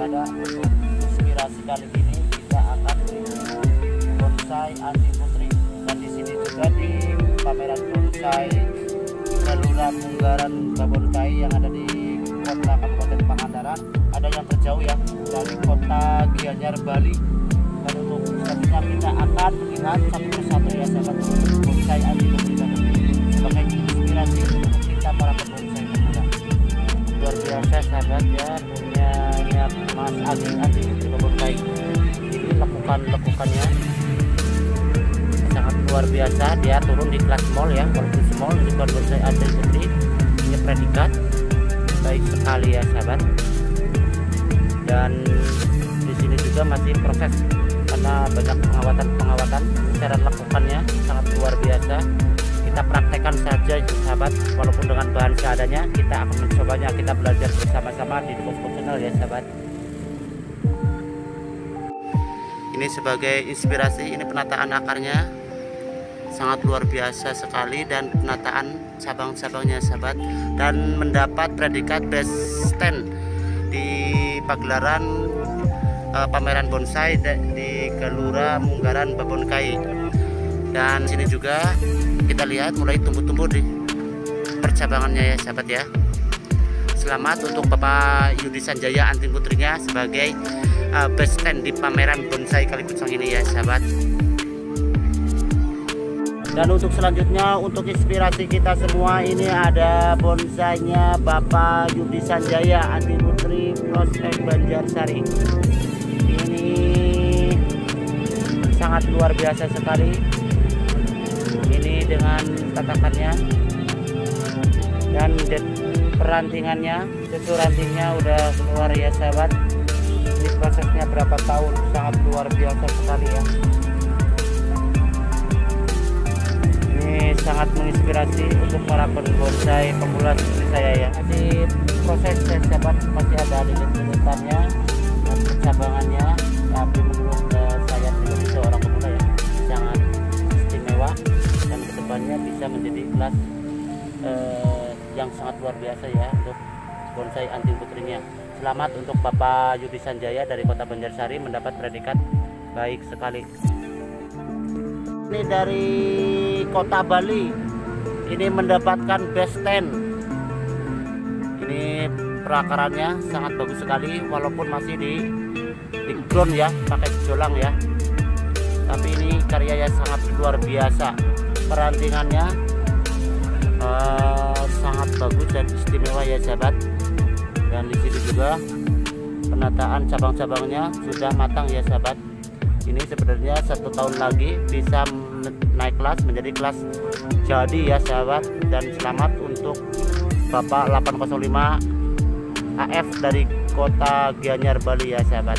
ada untuk inspirasi kali ini kita akan bonsai anti putri, dan di sini juga di pameran bonsai Gelora Munggaran Babonkai yang ada di kota Kabupaten Pangandaran, ada yang terjauh ya dari kota Gianyar Bali. Dan untuk selanjutnya kita akan melihat satu persatu ya sahabat bonsai anti putri sebagai inspirasi untuk kita para pembonsai pemula. Luar biasa sahabat ya, punyanya Mas Agi anti putri Babonkai. Ini lekukannya sangat luar biasa, dia turun di kelas small ya, walaupun small ini bukan bonsai anti putri, punya predikat baik sekali ya sahabat. Dan di sini juga masih proses karena banyak pengawatan cara lekukannya sangat luar biasa. Kita praktekkan saja sahabat, walaupun dengan bahan seadanya. Kita akan mencobanya, kita belajar bersama-sama di Bosco Channel ya sahabat. Ini sebagai inspirasi, ini penataan akarnya sangat luar biasa sekali, dan penataan cabang-cabangnya sahabat, dan mendapat predikat best stand di pagelaran pameran bonsai di Gelora Munggaran Babonkai. Dan sini juga kita lihat mulai tumbuh-tumbuh di percabangannya ya sahabat ya. Selamat untuk Bapak Yudi Sanjaya anti putrinya sebagai best stand di pameran bonsai Kalikucang ini ya sahabat. Dan untuk selanjutnya, untuk inspirasi kita semua, ini ada bonsainya Bapak Yudi Sanjaya anti putri prospek Banjarsari. Ini sangat luar biasa sekali. Ini dengan tatakannya dan perantingannya, itu rantingnya udah keluar ya sahabat. Ini prosesnya berapa tahun, sangat luar biasa sekali ya. Ini sangat menginspirasi untuk para bonsai pemula seperti saya ya. Di proses sahabat masih ada lilit-lilitannya dan percabangannya, tapi menurut saya pribadi seorang pemula ya sangat istimewa, dan kedepannya bisa menjadi kelas yang sangat luar biasa ya untuk bonsai anti putrinya. Selamat untuk Bapak Yudi Sanjaya dari Kota Banjarsari mendapat predikat baik sekali. Ini dari Kota Bali, ini mendapatkan best stand. Ini perakarannya sangat bagus sekali, walaupun masih di ground ya, pakai jolang ya, tapi ini karyanya sangat luar biasa. Perantingannya sangat bagus dan istimewa ya sahabat. Dan di sini juga penataan cabang-cabangnya sudah matang ya sahabat. Ini sebenarnya 1 tahun lagi bisa naik kelas menjadi kelas jadi ya sahabat. Dan selamat untuk Bapak 805 AF dari Kota Gianyar Bali ya sahabat.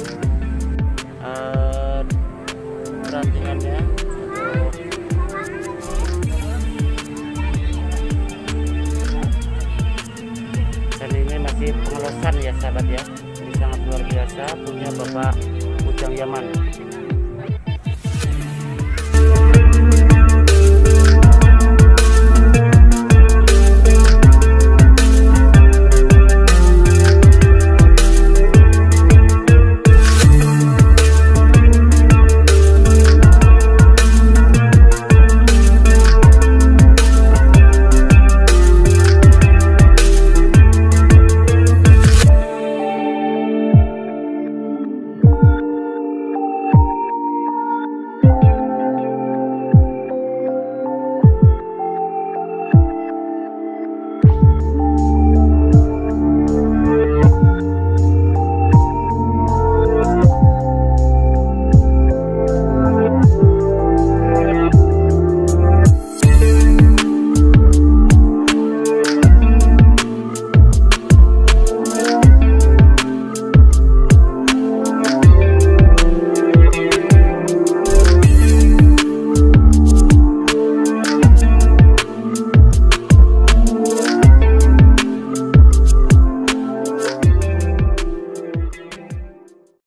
Perantingannya dan ini masih pengelosan ya sahabat ya. Ini sangat luar biasa, punya Bapak Ujang Yaman.